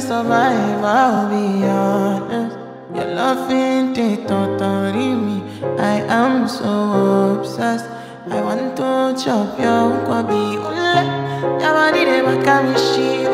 survive, I'll be honest. Your loving ain't totally me. I am so obsessed. I want to chop your kwabi ule. Your body they make me shit.